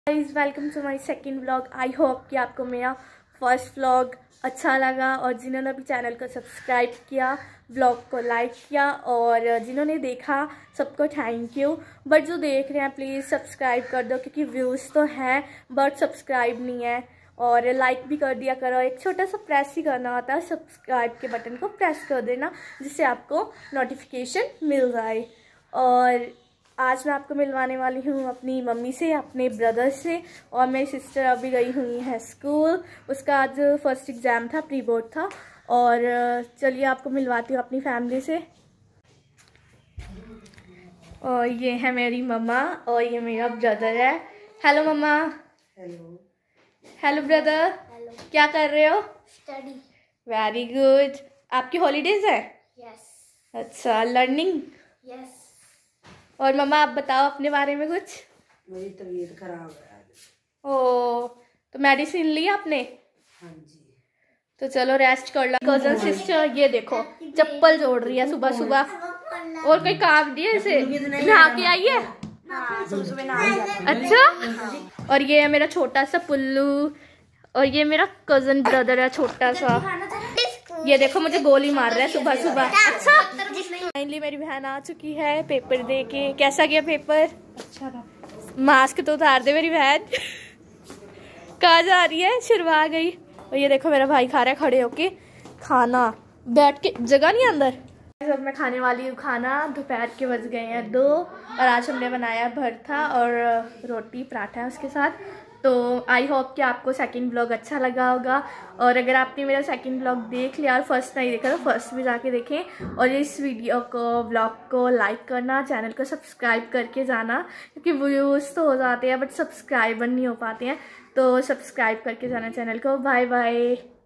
Guys welcome to my second vlog. I hope कि आपको मेरा फर्स्ट व्लॉग अच्छा लगा और जिन्होंने भी चैनल को सब्सक्राइब किया, व्लॉग को लाइक किया और जिन्होंने देखा सबको थैंक यू। बट जो देख रहे हैं प्लीज़ सब्सक्राइब कर दो क्योंकि व्यूज़ तो हैं बट सब्सक्राइब नहीं है। और लाइक भी कर दिया करो, एक छोटा सा प्रेस ही करना होता है, सब्सक्राइब के बटन को प्रेस कर देना जिससे आपको नोटिफिकेशन मिल जाए। और आज मैं आपको मिलवाने वाली हूँ अपनी मम्मी से, अपने ब्रदर से। और मेरी सिस्टर अभी गई हुई है स्कूल, उसका आज फर्स्ट एग्ज़ाम था, प्री बोर्ड था। और चलिए आपको मिलवाती हूँ अपनी फैमिली से। और ये है मेरी मम्मा और ये मेरा ब्रदर है। Hello mumma. Hello. Hello brother. Hello. क्या कर रहे हो? स्टडी। Very good. आपकी हॉलीडेज है? यस। अच्छा, लर्निंग? यस। और मम्मा आप बताओ अपने बारे में कुछ। मेरी तबीयत खराब है आज। ओ, तो मेडिसिन ली आपने? हाँ जी। तो चलो रेस्ट कर लो। कजन सिस्टर ये देखो चप्पल जोड़ रही है सुबह सुबह। और कोई काम नहीं है इसे, नहा के आई है। अच्छा। और ये है मेरा छोटा सा पुल्लू और ये मेरा कजन ब्रदर है छोटा सा। ये देखो मुझे गोली मार रहा है सुबह सुबह। अच्छा, फाइनली मेरी बहन आ चुकी है पेपर दे के। कैसा गया पेपर? अच्छा था। मास्क तो उतार दे मेरी बहन। कहाँ जा रही है? शर्मा गई। और ये देखो मेरा भाई खा रहा है खड़े होके खाना, बैठ के, जगह नहीं अंदर। अब मैं खाने वाली हूँ खाना। दोपहर के बज गए हैं 2 और आज हमने बनाया भरता और रोटी पराठा उसके साथ। तो आई होप कि आपको सेकंड ब्लॉग अच्छा लगा होगा। और अगर आपने मेरा सेकंड ब्लॉग देख लिया और फर्स्ट नहीं देखा तो फर्स्ट भी जाके देखें। और इस वीडियो को, ब्लॉग को लाइक करना, चैनल को सब्सक्राइब करके जाना क्योंकि व्यूज़ तो हो जाते हैं बट सब्सक्राइबर नहीं हो पाते हैं। तो सब्सक्राइब करके जाना चैनल को। Bye bye.